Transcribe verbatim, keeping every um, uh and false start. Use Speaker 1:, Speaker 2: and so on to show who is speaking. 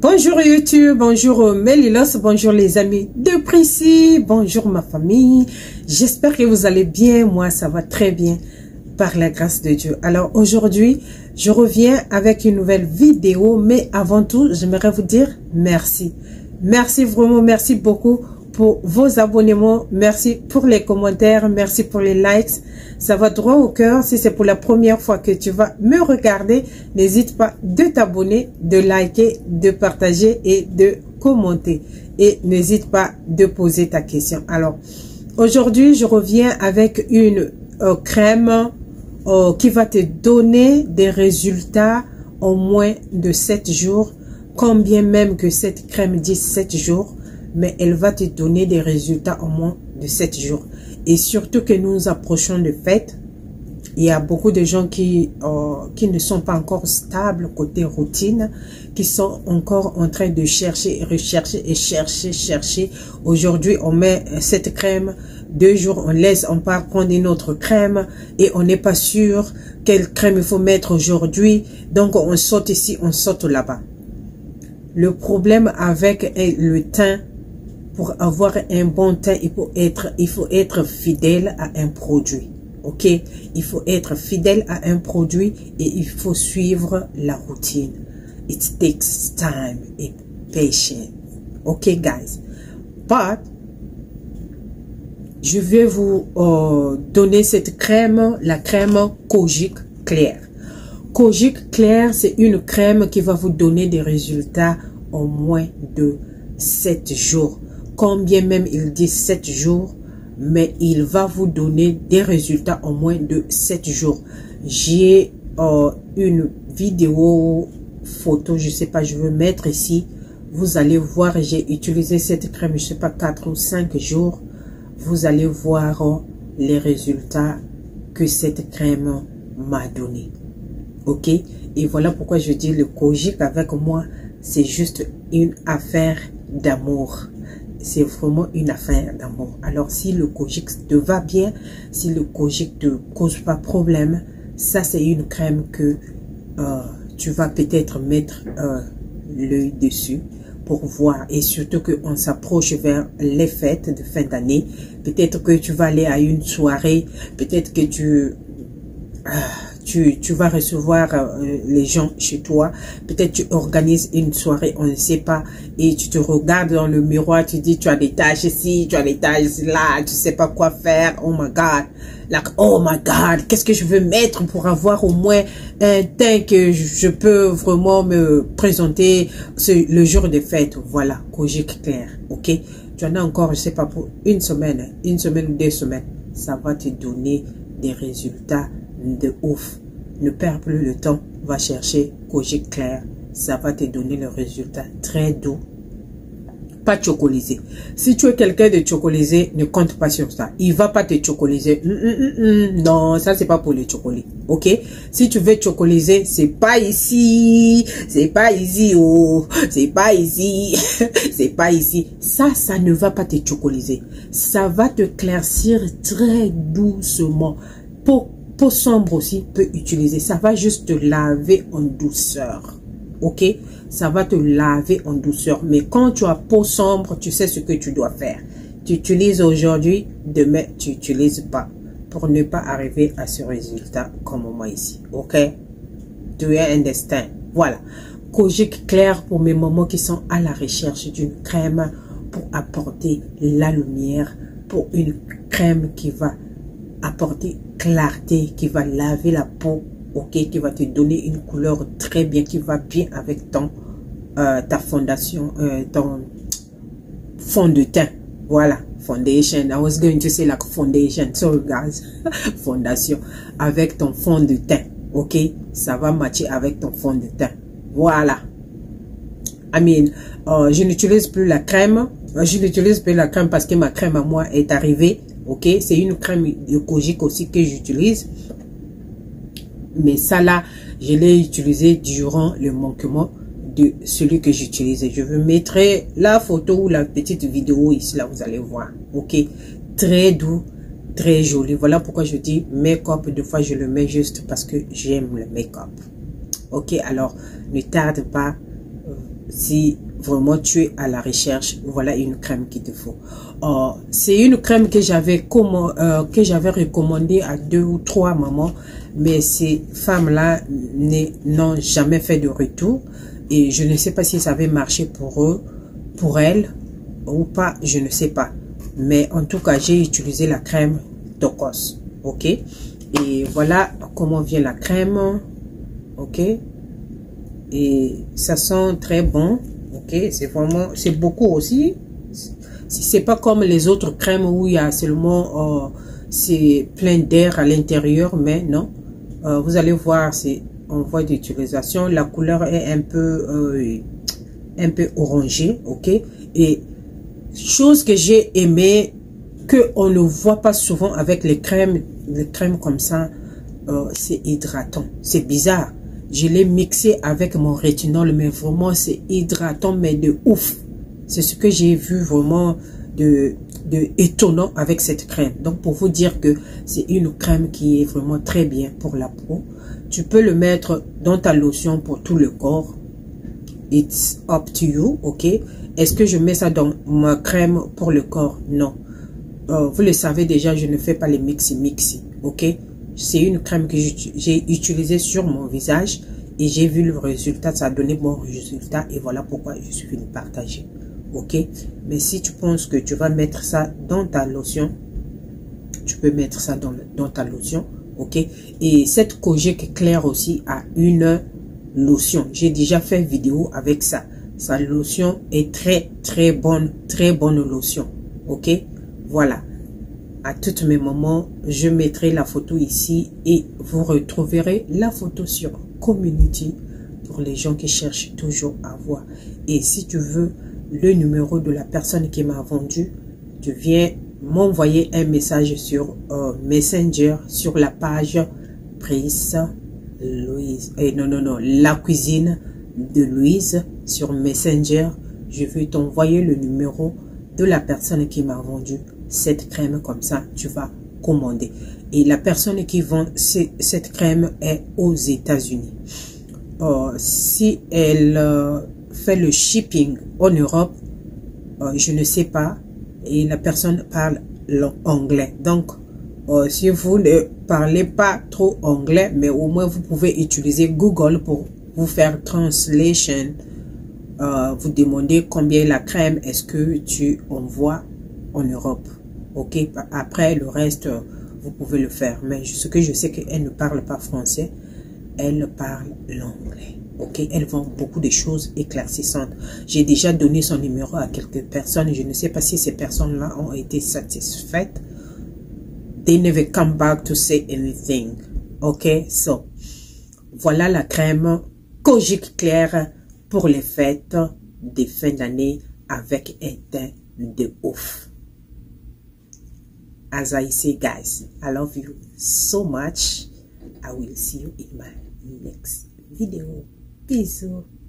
Speaker 1: Bonjour YouTube, bonjour Melilos, bonjour les amis de Prissy, bonjour ma famille. J'espère que vous allez bien, moi ça va très bien par la grâce de Dieu. Alors aujourd'hui, je reviens avec une nouvelle vidéo, mais avant tout, j'aimerais vous dire merci. Merci vraiment, merci beaucoup pour vos abonnements, merci pour les commentaires, merci pour les likes. Ça va droit au cœur. Si c'est pour la première fois que tu vas me regarder, n'hésite pas de t'abonner, de liker, de partager et de commenter. Et n'hésite pas de poser ta question. Alors, aujourd'hui, je reviens avec une euh, crème euh, qui va te donner des résultats en moins de sept jours. Combien même que cette crème dit sept jours, mais elle va te donner des résultats en moins de sept jours. Et surtout que nous nous approchons de fêtes, il y a beaucoup de gens qui, euh, qui ne sont pas encore stables côté routine, qui sont encore en train de chercher, rechercher et chercher, chercher. Aujourd'hui, on met cette crème, deux jours, on laisse, on part prendre une autre crème et on n'est pas sûr quelle crème il faut mettre aujourd'hui. Donc, on saute ici, on saute là-bas. Le problème avec le teint, pour avoir un bon teint, il faut être, il faut être fidèle à un produit. Ok? Il faut être fidèle à un produit et il faut suivre la routine. It takes time and patience. Ok, guys? But, je vais vous euh, donner cette crème, la crème Kojic Clair. Kojic Clair, c'est une crème qui va vous donner des résultats en moins de sept jours. Combien même il dit sept jours, mais il va vous donner des résultats en moins de sept jours. J'ai euh, une vidéo photo, je sais pas, je veux mettre ici. Vous allez voir, j'ai utilisé cette crème, je sais pas, quatre ou cinq jours. Vous allez voir euh, les résultats que cette crème m'a donné. Ok? Et voilà pourquoi je dis le Kojic avec moi, c'est juste une affaire d'amour. C'est vraiment une affaire d'amour. Alors, si le Kojic te va bien, si le Kojic te cause pas problème, ça, c'est une crème que euh, tu vas peut-être mettre euh, l'œil dessus pour voir. Et surtout qu'on s'approche vers les fêtes de fin d'année. Peut-être que tu vas aller à une soirée. Peut-être que tu... Euh, Tu, tu vas recevoir euh, les gens chez toi. Peut-être tu organises une soirée, on ne sait pas. Et tu te regardes dans le miroir, tu dis, tu as des taches ici, tu as des taches là, tu sais pas quoi faire. Oh my God. Like, oh my God. Qu'est-ce que je veux mettre pour avoir au moins un teint que je peux vraiment me présenter le jour des fêtes. Voilà, Kojic Clair. Ok? Tu en as encore, je sais pas, pour une semaine, une semaine ou deux semaines. Ça va te donner des résultats de ouf. Ne perds plus le temps, va chercher Kojic Clair, ça va te donner le résultat très doux, pas chocolisé. Si tu es quelqu'un de chocolisé, ne compte pas sur ça, il va pas te chocoliser. Mm, mm, mm, non, ça c'est pas pour les chocolats. Ok? Si tu veux chocoliser, c'est pas ici, c'est pas ici, oh, c'est pas ici, c'est pas ici. Ça, ça ne va pas te chocoliser, ça va te claircir très doucement. Pour peau sombre aussi peut utiliser. Ça va juste te laver en douceur. Ok? Ça va te laver en douceur. Mais quand tu as peau sombre, tu sais ce que tu dois faire. Tu utilises aujourd'hui, demain, tu n'utilises pas. Pour ne pas arriver à ce résultat comme moi ici. Ok? Do you understand? Voilà. Kojic Clair pour mes mamans qui sont à la recherche d'une crème pour apporter la lumière. Pour une crème qui va apporter clarté, qui va laver la peau, ok, qui va te donner une couleur très bien, qui va bien avec ton euh, ta fondation, euh, ton fond de teint. Voilà, foundation. I was going to say like foundation. Sorry guys, fondation avec ton fond de teint, ok, ça va matcher avec ton fond de teint. Voilà. I mean, euh, je n'utilise plus la crème. Je n'utilise plus la crème parce que ma crème à moi est arrivée. Ok, c'est une crème de Kojic aussi que j'utilise. Mais ça là, je l'ai utilisé durant le manquement de celui que j'utilisais. Je vous mettrai la photo ou la petite vidéo ici, là, vous allez voir. Ok, très doux, très joli. Voilà pourquoi je dis make-up. Deux fois, je le mets juste parce que j'aime le make-up. Ok, alors, ne tarde pas. si vraiment tu es à la recherche, voilà une crème qu'il te faut. Euh, c'est une crème que j'avais euh, que j'avais recommandée à deux ou trois mamans, mais ces femmes-là n'ont jamais fait de retour. Et je ne sais pas si ça avait marché pour eux, pour elles ou pas, je ne sais pas. Mais en tout cas, j'ai utilisé la crème Tocos, ok. Et voilà comment vient la crème, ok. Et ça sent très bon, ok. C'est vraiment, c'est beaucoup aussi. C'est pas comme les autres crèmes où il y a seulement, euh, c'est plein d'air à l'intérieur, mais non. Euh, vous allez voir, c'est en voie d'utilisation. La couleur est un peu, euh, un peu orangée, ok. Et chose que j'ai aimé, que on ne voit pas souvent avec les crèmes, les crèmes comme ça, euh, c'est hydratant. C'est bizarre. Je l'ai mixé avec mon rétinol, mais vraiment c'est hydratant, mais de ouf. C'est ce que j'ai vu vraiment de, de étonnant avec cette crème. Donc pour vous dire que c'est une crème qui est vraiment très bien pour la peau. Tu peux le mettre dans ta lotion pour tout le corps. It's up to you, ok. Est-ce que je mets ça dans ma crème pour le corps? Non. Euh, vous le savez déjà, je ne fais pas les mixi-mixi, ok. C'est une crème que j'ai utilisée sur mon visage et j'ai vu le résultat, ça a donné bon résultat et voilà pourquoi je suis venu partager, ok. Mais si tu penses que tu vas mettre ça dans ta lotion, tu peux mettre ça dans, le, dans ta lotion, ok. Et cette Kojic Clair aussi a une lotion. J'ai déjà fait vidéo avec ça. Sa lotion est très très bonne, très bonne lotion, ok. Voilà. À toutes mes moments, je mettrai la photo ici et vous retrouverez la photo sur Community pour les gens qui cherchent toujours à voir. Et si tu veux le numéro de la personne qui m'a vendu, tu viens m'envoyer un message sur euh, Messenger sur la page Prise Louise. Et non, non, non, la cuisine de Louise sur Messenger. Je vais t'envoyer le numéro de la personne qui m'a vendu cette crème, comme ça tu vas commander. Et la personne qui vend cette crème est aux États-Unis. Euh, si elle euh, fait le shipping en Europe, euh, je ne sais pas, et la personne parle anglais. Donc euh, si vous ne parlez pas trop anglais, mais au moins vous pouvez utiliser Google pour vous faire translation. Euh, vous demandez combien la crème est-ce que tu envoies en Europe, ok. Après le reste vous pouvez le faire, mais ce que je sais qu'elle ne parle pas français, elle parle l'anglais, ok. Elle vend beaucoup de choses éclaircissantes. J'ai déjà donné son numéro à quelques personnes, je ne sais pas si ces personnes là ont été satisfaites. They never come back to say anything, ok. So voilà la crème Kojic Clair pour les fêtes de fin d'année avec un teint de ouf. As I say, guys, I love you so much. I will see you in my next video. Peace.